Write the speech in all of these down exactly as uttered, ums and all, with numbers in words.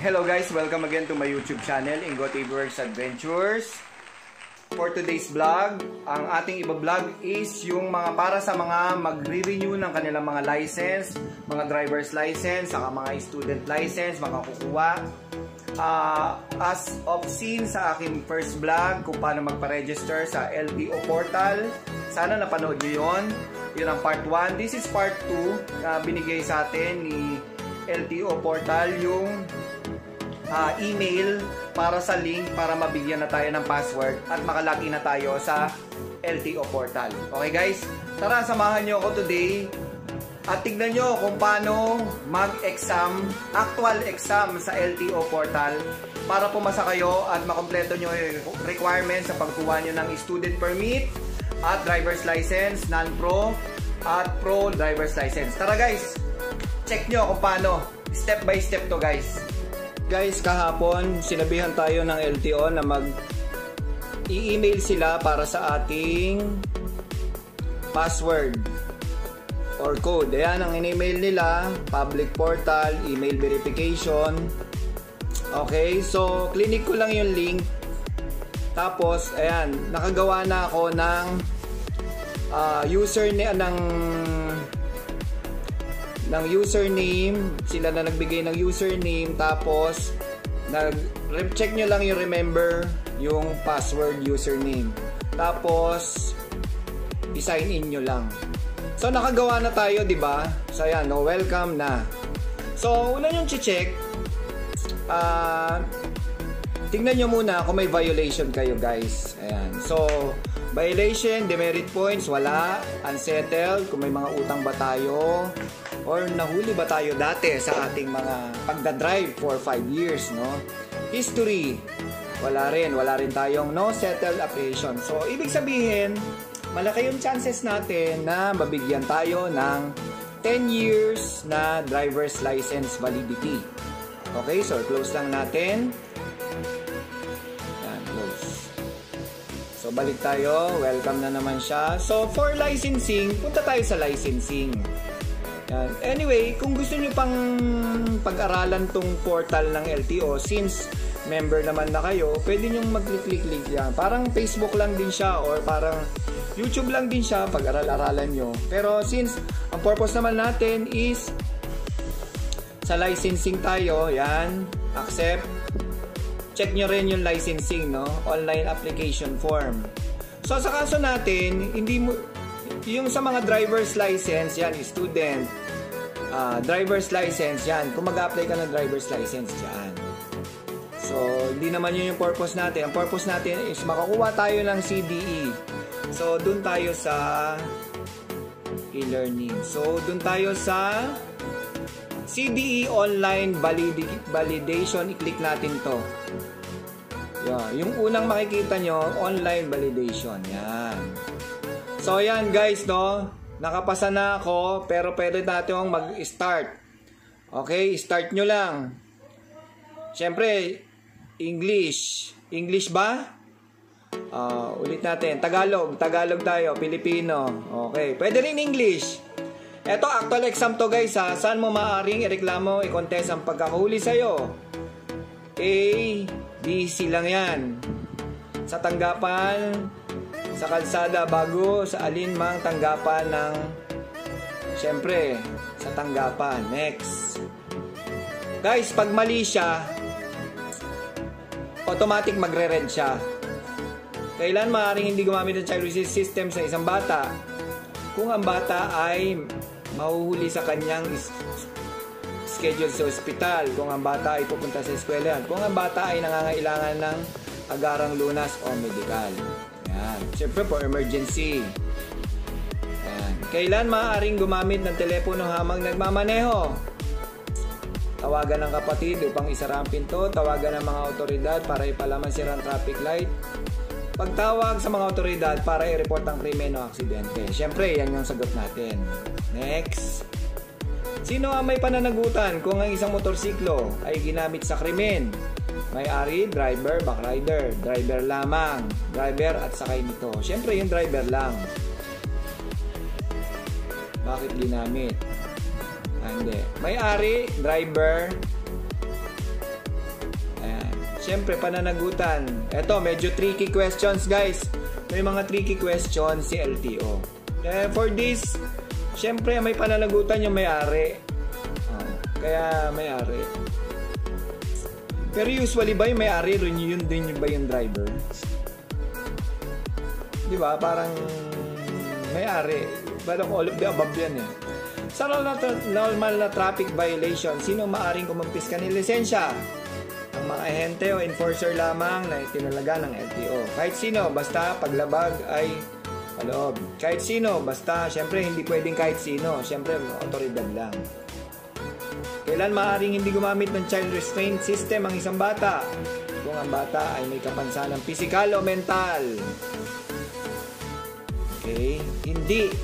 Hello guys, welcome again to my YouTube channel, Ingo T V Works Adventures. For today's vlog, ang ating iba-vlog is yung mga para sa mga magre-renew ng kanilang mga license, mga driver's license, saka mga student license, mga kukuha. Uh, as of seen sa aking first vlog kung paano magpa-register sa L T O portal, sana napanood nyo yun. Yun ang part one. This is part two na binigay sa atin ni L T O portal, yung Uh, email para sa link para mabigyan na tayo ng password at makalagin na tayo sa L T O portal. Okay guys, tara samahan nyo ako today at tignan nyo kung paano mag-exam, actual exam sa L T O portal para pumasa kayo at makompleto nyo yung requirements sa pagkuha nyo ng student permit at driver's license, non-pro at pro driver's license. Tara guys, check nyo kung paano, step by step to guys. Guys, kahapon sinabihan tayo ng L T O na mag i-email sila para sa ating password or code. Ayan ang in-email nila, public portal, email verification. Okay, so clinic ko lang yung link. Tapos, ayan, nakagawa na ako ng uh, user ni ng ng username, sila na nagbigay ng username, tapos nag-check nyo lang yung remember yung password username, tapos i-sign in nyo lang. So nakagawa na tayo, di ba? So ayan, no, welcome na. So una yung check, uh, tingnan nyo muna kung may violation kayo guys. Ayan, so violation, demerit points, wala, unsettled, kung may mga utang ba tayo or nahuli ba tayo dati sa ating mga pagdadrive for five years, no? History, wala rin, wala rin tayong no settled application. So ibig sabihin, malaki yung chances natin na mabigyan tayo ng ten years na driver's license validity. Okay, so close lang natin. Yan, close. So balik tayo, welcome na naman siya. So for licensing, punta tayo sa licensing. Anyway, kung gusto nyo pang pag-aralan tong portal ng L T O, since member naman na kayo, pwede nyo mag-click-click yan. Parang Facebook lang din siya or parang YouTube lang din siya, pag-aral-aralan nyo. Pero since ang purpose naman natin is sa licensing tayo, yan, accept. Check nyo rin yung licensing, no? Online application form. So sa kaso natin, hindi mo yung sa mga driver's license, yan, student, uh, driver's license, yan, kung mag-apply ka ng driver's license, yan. So, hindi naman yun yung purpose natin. Ang purpose natin is makakuha tayo ng C D E. So, dun tayo sa e-learning. So, dun tayo sa C D E online valid validation. I-click natin to. Yan. Yung unang makikita nyo, online validation. Yan. So ayan guys, no, nakapasa na ako, pero pwede natin mag-start. Okay, start nyo lang. Siyempre, English. English ba? Uh, ulit natin, Tagalog. Tagalog tayo, Pilipino. Okay, pwede rin English. Eto, actual exam to guys ha. Saan mo maaaring ireklamo, i-contest ang pagkakahuli sa'yo? A, B, C lang yan. Sa tanggapan, sa kalsada, bago sa alin mang tanggapan ng, syempre, sa tanggapan. Next. Guys, pag mali siya, automatic magre-red siya. Kailan maaaring hindi gumamit ng child resource system sa isang bata? Kung ang bata ay mahuhuli sa kanyang schedule sa ospital, kung ang bata ay pupunta sa eskwelahan, kung ang bata ay nangangailangan ng agarang lunas o medikal. Yan. Siyempre for emergency. Yan. Kailan maaaring gumamit ng telepono habang nagmamaneho? Tawagan ng kapatid upang isara ang pinto. Tawagan ng mga otoridad para ipalaman sira ang traffic light. Pagtawag sa mga otoridad para i-report ang krimen o aksidente. Siyempre, yan yung sagot natin. Next. Sino ang may pananagutan kung ang isang motorsiklo ay ginamit sa krimen? May-ari, driver, backrider, driver lamang, driver at sakay nito. Siyempre yung driver lang. Bakit ginamit? Ah, hindi. May-ari, driver, Siyempre, pananagutan. Ito, medyo tricky questions, guys. May mga tricky questions si L T O. Eh, for this, siyempre, may pananagutan yung may-ari. Oh, kaya may-ari. Pero usually ba yung may-ari, yun din ba yung driver? Di ba? Parang may-ari. Parang all of the above yan eh. Sa normal na traffic violation, sino maaring kumagpis ka ng lisensya? Ang mga ahente o enforcer lamang na itinalaga ng L T O. Kahit sino, basta paglabag ay paloob. Kahit sino, basta, syempre hindi pwedeng kahit sino. Syempre, otoridad lang. Kailan maaaring hindi gumamit ng child restraint system ang isang bata? Kung ang bata ay may kapansanang pisikal o mental. Okay? Hindi.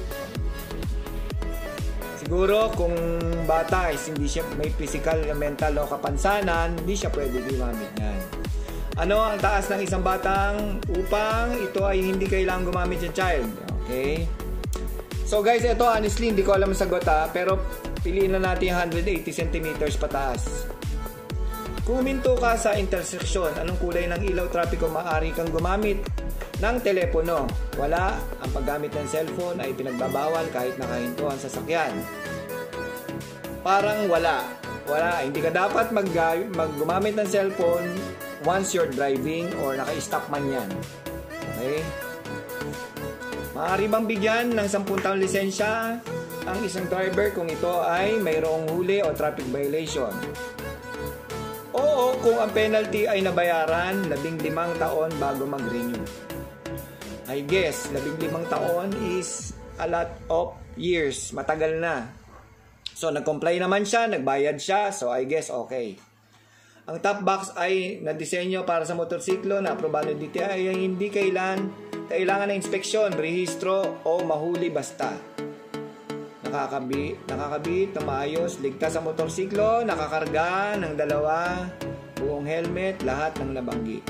Siguro kung bata is hindi siya may physical, mental o kapansanan, hindi siya pwede gumamit yan. Ano ang taas ng isang batang upang ito ay hindi kailangang gumamit yung child? Okay? So guys, ito honestly hindi ko alam ang sagot ha, pero piliin na natin yung one hundred eighty centimeters pataas. Kung huminto ka sa intersection, anong kulay ng ilaw trapiko maaari kang gumamit ng telepono? Wala. Ang paggamit ng cellphone ay pinagbabawal kahit nakahinto ang sasakyan. Parang wala. Wala. Hindi ka dapat mag, mag gumamit ng cellphone once you're driving or naka-stop man yan. Okay? Maaari bang bigyan ng sampung taong lisensya ang isang driver kung ito ay mayroong huli o traffic violation? Oo, kung ang penalty ay nabayaran labing limang taon bago mag-renew. I guess, labing limang taon is a lot of years. Matagal na. So, nag-comply naman siya, nagbayad siya. So, I guess, okay. Ang top box ay nadisenyo para sa motorsiklo na aprobado D T I ay hindi kailan, kailangan ng inspeksyon, rehistro o mahuli basta. Nakakabit, nakakabit na maayos, ligtas sa motorsiklo, nakakarga ng dalawa, buong helmet, lahat ng nabanggit.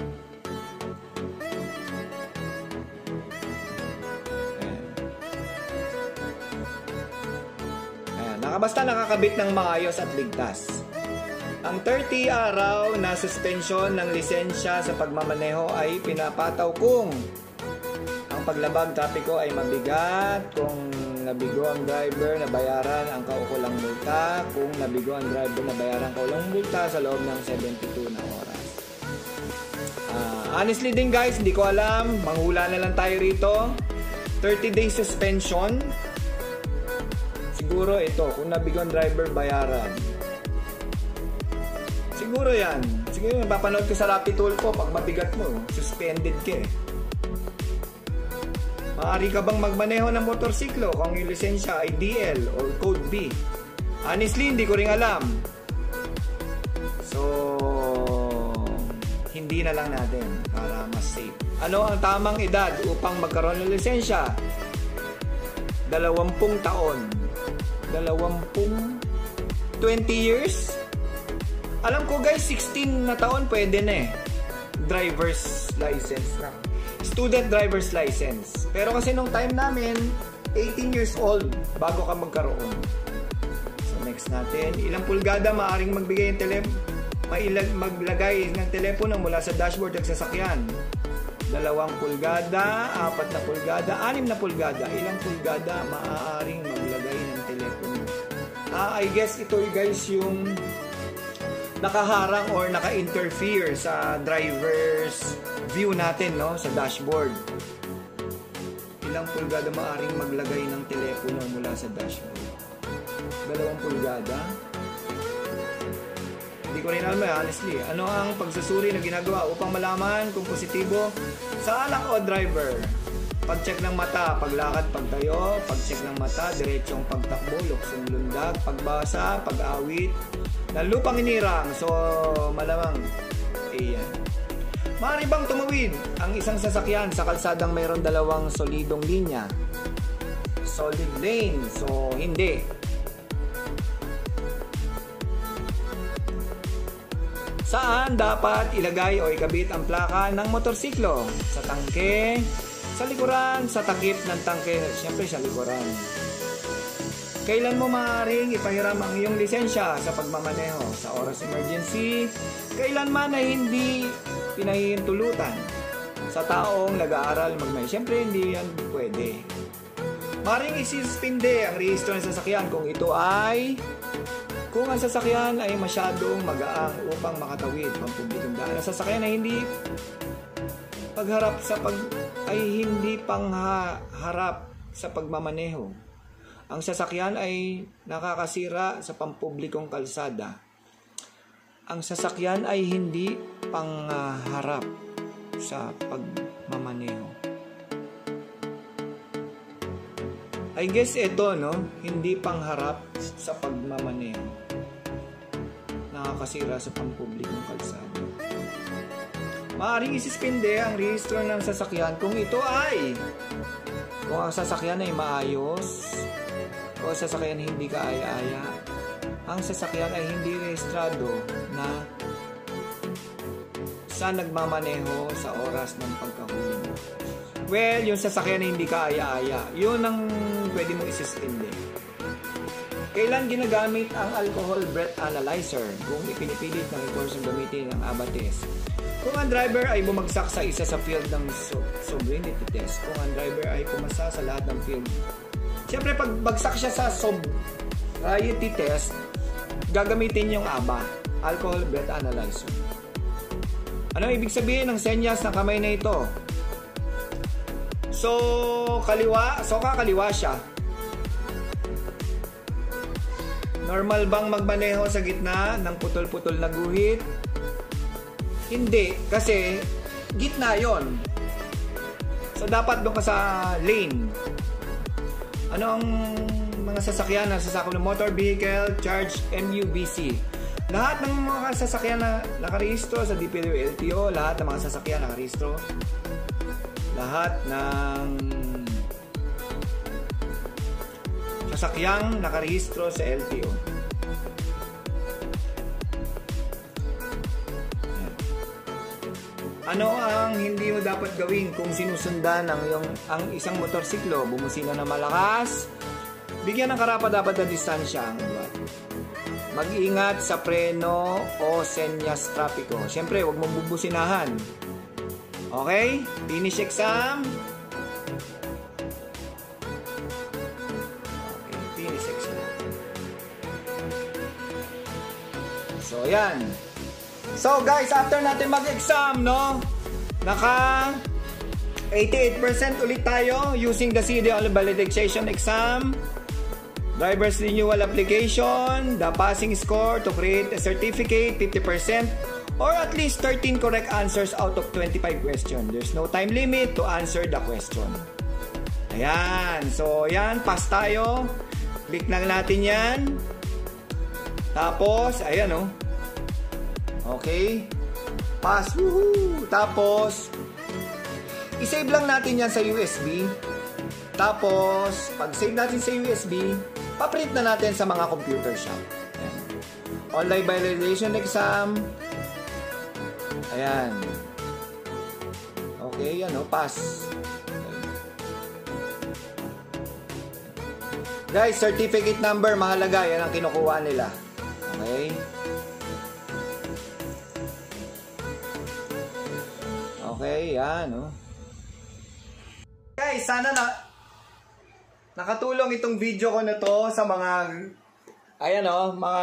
Basta nakakabit ng maayos at ligtas. Ang thirty araw na suspension ng lisensya sa pagmamaneho ay pinapataw kung ang paglabag trapiko ay mabigat, kung nabigo ang driver na bayaran ang kaukulang multa, kung nabigo ang driver na bayaran ang kaukulang multa sa loob ng seventy-two na oras. Uh, honestly din guys, hindi ko alam. Manghula na lang tayo rito. thirty day suspension. Siguro ito, kung nabigo ang driver, bayaran. Siguro yan. Siguro mapapanood ko sa Rapid Tool ko, pag mabigat mo, suspended ka eh. Maaari ka bang magmaneho ng motorsiklo kung yung lisensya ay D L or Code B? Honestly, hindi ko rin alam. So, hindi na lang natin para mas safe. Ano ang tamang edad upang magkaroon ng lisensya? Dalawampung taon. Dalawampung twenty years. Alam ko guys, sixteen na taon pwede na eh. Driver's license na. Student driver's license. Pero kasi nung time namin, eighteen years old bago ka magkaroon. So next natin, ilang pulgada maaring magbigay ng tele mailag maglagay ng telepono mula sa dashboard ng sasakyan? Dalawang pulgada, apat na pulgada, anim na pulgada. Ilang pulgada maaaring maglagay ng telepono? Ah, I guess ito guys yung nakaharang or naka-interfere sa driver's view natin, no, sa dashboard. Ilang pulgada maaaring maglagay ng telepono mula sa dashboard? Dalawang pulgada. Hindi ko rin alam eh, honestly. Ano ang pagsusuri na ginagawa upang malaman kung positibo sa alak o driver? Pag-check ng mata, paglakad, pagtayo, pag-check ng mata, diretsong pagtakbo, luksong lundag, pagbasa, pag-awit, ng lupang inirang. So, malamang, ayan. Maaari bang tumawid ang isang sasakyan sa kalsadang mayroon dalawang solidong linya? Solid lane. So, hindi. Saan dapat ilagay o ikabit ang plaka ng motorsiklo? Sa tangke, sa likuran, sa takip ng tangke, siyempre sa likuran. Kailan mo maaaring ipahiram ang iyong lisensya sa pagmamaneho? Sa oras emergency, kailan man ay hindi pinahihintulutan sa taong nag-aaral magmaneho. Siyempre, hindi yan pwede. Maring isispinde ang rehistro ng sasakyan kung ito ay kung ang sasakyan ay masyadong magaang upang makatawid pampublikong daan. Ang sasakyan ay hindi pagharap sa pag ay hindi pangharap sa pagmamaneho. Ang sasakyan ay nakakasira sa pampublikong kalsada. Ang sasakyan ay hindi pangharap sa pagmamaneho. I guess ito, no? Hindi pangharap sa pagmamaneho. Nakakasira sa pampublikong kalsada. Maaaring isispinde ang rehistro ng sasakyan kung ito ay kung ang sasakyan ay maayos o sasakyan hindi kaaya-aya. Ang sasakyan ay hindi rehistrado na sa nagmamaneho sa oras ng pagkahuli. Well, yung sasakyan na hindi kaaya-aya, yun ang pwede mong isispinde. Kailan ginagamit ang alcohol breath analyzer kung ipinipilit ng ikursong gamitin ang A B A test? Kung ang driver ay bumagsak sa isa sa field ng sobriety test, kung ang driver ay pumasa sa lahat ng field. Siyempre, pag bagsak siya sa sobriety test, gagamitin yung A B A, alcohol breath analyzer. Ano ibig sabihin ng senyas ng kamay na ito? So, kaliwa, so kakaliwa siya. Normal bang magmaneho sa gitna ng putol-putol na guhit? Hindi, kasi gitna yon. So, dapat doon ka sa lane. Ano ang mga sasakyan na sasakop ng motor vehicle charge M U B C? Lahat ng mga sasakyan na nakarehistro sa D P W L T O, lahat ng mga sasakyan nakarehistro, lahat ng sasakyang nakarehistro sa L T O. Ano ang hindi mo dapat gawin kung sinusundan ng yung, ang isang motorsiklo? Bumusina na malakas, bigyan ng karapat-dapat na distansya ang iba. Mag-ingat sa preno o senyas trapiko. Siyempre, huwag mong bubusinahan. Okay? Finish exam. Okay, finish exam. So, yan. So, guys, after natin mag-exam, no? Naka eighty-eight percent ulit tayo using the C D O validation exam. Driver's renewal application, the passing score to create a certificate, fifty percent. Or at least thirteen correct answers out of twenty-five questions. There's no time limit to answer the question. Ayan. So, yan. Pass tayo. Click lang natin yan. Tapos, ayan o. Oh. Okay. Pass. Woohoo! Tapos, isave lang natin yan sa U S B. Tapos, pag save natin sa U S B, paprint na natin sa mga computer shop. Ayan. Online validation exam. Ayan. Okay, yan o, pass. Guys, certificate number, mahalaga. Yan ang kinukuha nila. Okay. Okay, yan o. Guys, sana na nakatulong itong video ko na to sa mga ayan o, mga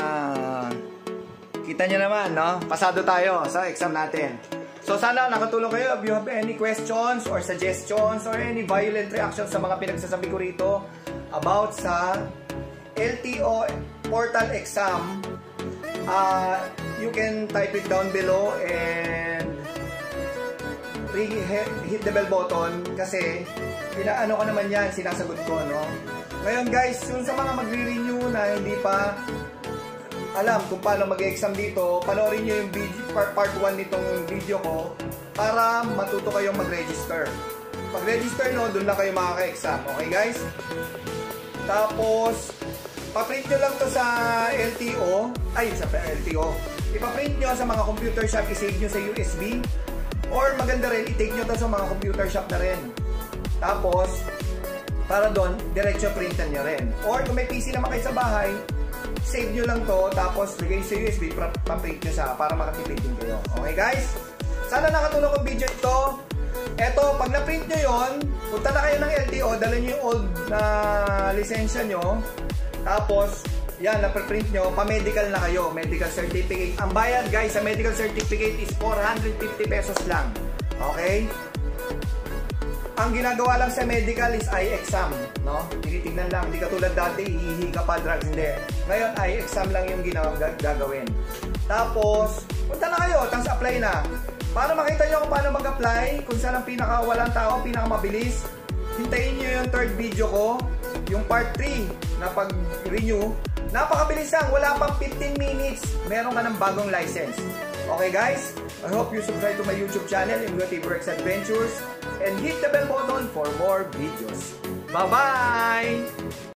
kita nyo naman, no? Pasado tayo sa exam natin. So, sana nakatulong kayo. If you have any questions or suggestions or any violent reactions sa mga pinagsasabi ko rito about sa L T O portal exam, uh, you can type it down below and hit the bell button kasi pinaano ko naman yan, sinasagot ko, no? Ngayon guys, yung sa mga magre-renew na hindi pa alam kung paano mag-exam dito, panoorin nyo yung video, part, part one nitong video ko para matuto kayong mag-register. Pag-register, no, doon lang kayo makaka-exam. Okay guys? Tapos, pa-print nyo lang to sa L T O, ay sa L T O, ipa-print nyo sa mga computer shop, i-save nyo sa U S B, or maganda rin, i-take nyo to sa mga computer shop na rin. Tapos, para doon, diretso printan nyo rin. Or kung may P C naman kayo sa bahay, save nyo lang to, tapos lagay sa U S B, pa-print nyo sa, para makatipid din kayo. Okay guys? Sana nakatulong ang video ito. Eto, pag na-print nyo yon, punta na kayo ng L T O, dala nyo yung old na lisensya nyo. Tapos, yan, na-print nyo, pa-medical na kayo, medical certificate. Ang bayad guys sa medical certificate is four hundred fifty pesos lang. Okay? Ang ginagawa lang sa medical is eye exam, no? Tinitignan lang, hindi katulad dati, hihihi ka pa, drugs, hindi. Ngayon, eye exam lang yung gagawin. Tapos, punta na kayo, tapos apply na. Para makita nyo kung paano mag-apply, kung saan ang pinaka-walang tao, pinaka-mabilis, hintayin nyo yung third video ko, yung part three na pag-renew. Napakabilis lang, wala pang fifteen minutes, meron ka ng bagong license. Okay guys, I hope you subscribe to my YouTube channel, Imgotiveworks Adventures, and hit the bell button for more videos. Bye-bye!